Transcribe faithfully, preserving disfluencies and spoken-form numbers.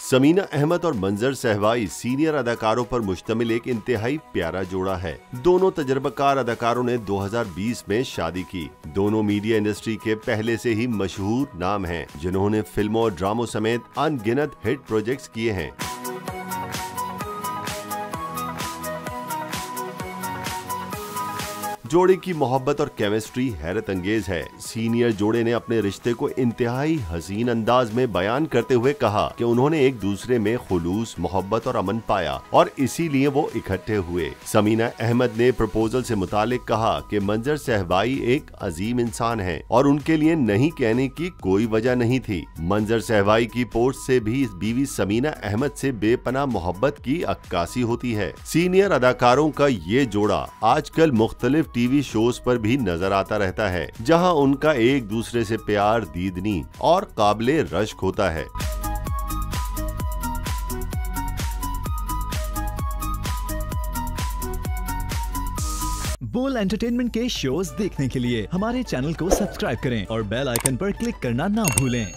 समीना अहमद और मंजर सहवाई सीनियर अदाकारों पर मुश्तमिल एक इंतहाई प्यारा जोड़ा है। दोनों तजर्बाकार अदाकारों ने दो हज़ार बीस में शादी की। दोनों मीडिया इंडस्ट्री के पहले से ही मशहूर नाम हैं, जिन्होंने फिल्मों और ड्रामों समेत अनगिनत हिट प्रोजेक्ट्स किए हैं। जोड़े की मोहब्बत और केमिस्ट्री हैरत अंगेज है। सीनियर जोड़े ने अपने रिश्ते को इंतहाई हसीन अंदाज में बयान करते हुए कहा कि उन्होंने एक दूसरे में खुलूस, मोहब्बत और अमन पाया और इसीलिए वो इकट्ठे हुए। समीना अहमद ने प्रपोजल से मुतालिक कहा कि मंजर सहवाई एक अजीम इंसान है और उनके लिए नहीं कहने की कोई वजह नहीं थी। मंजर सहवाई की पोस्ट से भी इस बीवी समीना अहमद से बेपनाह मोहब्बत की अक्कासी होती है। सीनियर अदाकारों का ये जोड़ा आजकल मुख्तलिफ टीवी शोज पर भी नजर आता रहता है, जहां उनका एक दूसरे से प्यार दीदनी और काबिले रश्क होता है। बोल एंटरटेनमेंट के शोज देखने के लिए हमारे चैनल को सब्सक्राइब करें और बेल आइकन पर क्लिक करना ना भूलें।